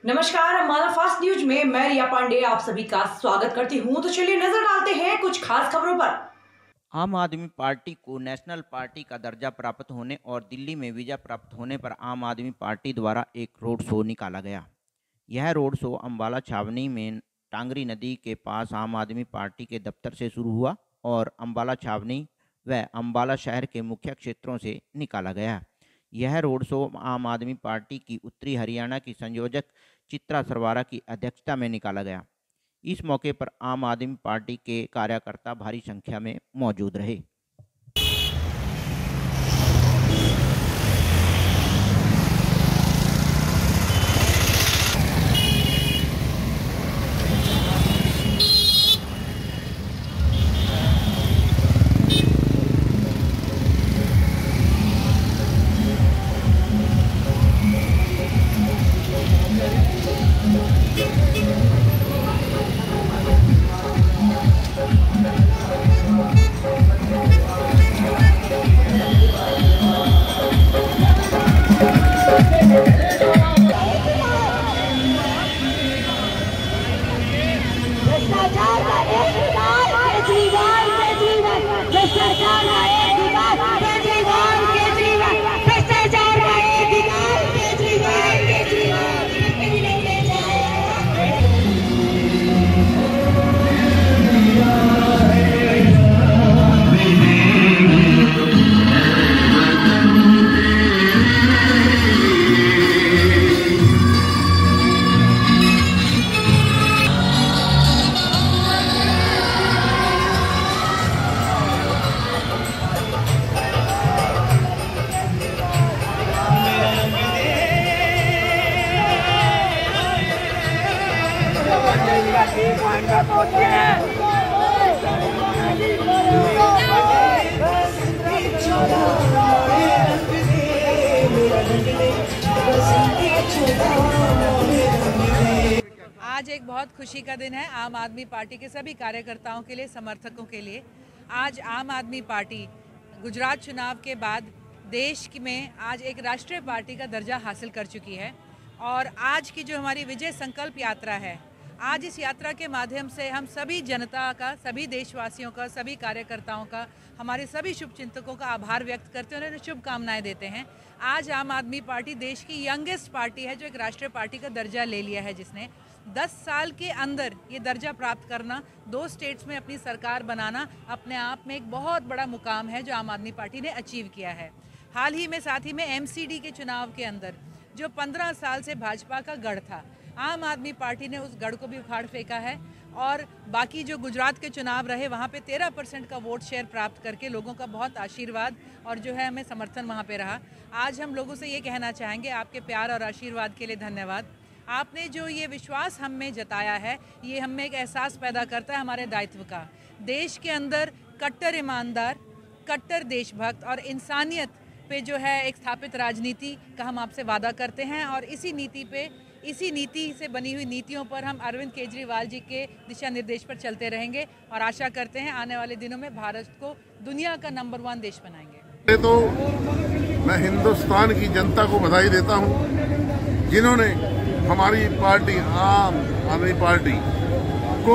नमस्कार, हमारा fast news में मैं रिया पांडे आप सभी का स्वागत करती हूं। तो चलिए नजर डालते हैं कुछ खास खबरों पर। आम आदमी पार्टी को नेशनल पार्टी का दर्जा प्राप्त होने और दिल्ली में वीजा प्राप्त होने पर आम आदमी पार्टी द्वारा एक रोड शो निकाला गया। यह रोड शो अम्बाला छावनी में टांगरी नदी के पास आम आदमी पार्टी के दफ्तर से शुरू हुआ और अम्बाला छावनी व अम्बाला शहर के मुख्य क्षेत्रों से निकाला गया। यह रोड शो आम आदमी पार्टी की उत्तरी हरियाणा की संयोजक चित्रा सरवारा की अध्यक्षता में निकाला गया। इस मौके पर आम आदमी पार्टी के कार्यकर्ता भारी संख्या में मौजूद रहे। आज एक बहुत खुशी का दिन है आम आदमी पार्टी के सभी कार्यकर्ताओं के लिए, समर्थकों के लिए। आज आम आदमी पार्टी गुजरात चुनाव के बाद देश में आज एक राष्ट्रीय पार्टी का दर्जा हासिल कर चुकी है और आज की जो हमारी विजय संकल्प यात्रा है, आज इस यात्रा के माध्यम से हम सभी जनता का, सभी देशवासियों का, सभी कार्यकर्ताओं का, हमारे सभी शुभचिंतकों का आभार व्यक्त करते हैं, उन्हें शुभकामनाएं देते हैं। आज आम आदमी पार्टी देश की यंगेस्ट पार्टी है जो एक राष्ट्रीय पार्टी का दर्जा ले लिया है, जिसने 10 साल के अंदर ये दर्जा प्राप्त करना, 2 स्टेट्स में अपनी सरकार बनाना अपने आप में एक बहुत बड़ा मुकाम है जो आम आदमी पार्टी ने अचीव किया है। हाल ही में साथ ही में MCD के चुनाव के अंदर जो 15 साल से भाजपा का गढ़ था, आम आदमी पार्टी ने उस गढ़ को भी उखाड़ फेंका है और बाकी जो गुजरात के चुनाव रहे वहाँ पे 13% का वोट शेयर प्राप्त करके लोगों का बहुत आशीर्वाद और जो है हमें समर्थन वहाँ पे रहा। आज हम लोगों से ये कहना चाहेंगे, आपके प्यार और आशीर्वाद के लिए धन्यवाद। आपने जो ये विश्वास हम में जताया है, ये हम में एक एहसास पैदा करता है हमारे दायित्व का। देश के अंदर कट्टर ईमानदार, कट्टर देशभक्त और इंसानियत पे जो है एक स्थापित राजनीति का हम आपसे वादा करते हैं और इसी नीति से बनी हुई नीतियों पर हम अरविंद केजरीवाल जी के दिशा निर्देश पर चलते रहेंगे और आशा करते हैं आने वाले दिनों में भारत को दुनिया का नंबर 1 देश बनाएंगे। तो मैं हिंदुस्तान की जनता को बधाई देता हूं, जिन्होंने हमारी पार्टी आम आदमी पार्टी को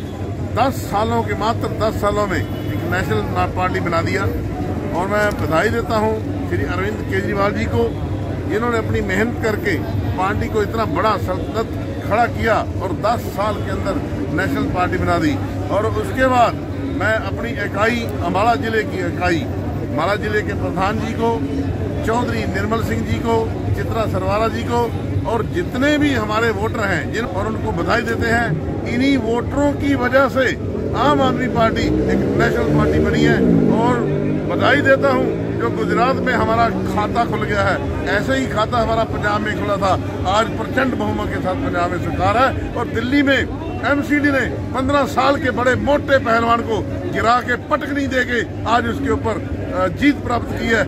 10 सालों के मात्र 10 सालों में एक नेशनल पार्टी बना दिया। और मैं बधाई देता हूं श्री अरविंद केजरीवाल जी को, जिन्होंने अपनी मेहनत करके पार्टी को इतना बड़ा सल्तनत खड़ा किया और 10 साल के अंदर नेशनल पार्टी बना दी। और उसके बाद मैं अपनी इकाई अम्बाला जिले की इकाई, अम्बाला जिले के प्रधान जी को, चौधरी निर्मल सिंह जी को, चित्रा सरवारा जी को और जितने भी हमारे वोटर हैं और उनको बधाई देते हैं। इन्हीं वोटरों की वजह से आम आदमी पार्टी एक नेशनल पार्टी बनी है। और बधाई देता हूं जो गुजरात में हमारा खाता खुल गया है, ऐसे ही खाता हमारा पंजाब में खुला था, आज प्रचंड बहुमत के साथ पंजाब में सरकार है। और दिल्ली में MCD ने 15 साल के बड़े मोटे पहलवान को गिरा के पटकनी दे के आज उसके ऊपर जीत प्राप्त की है।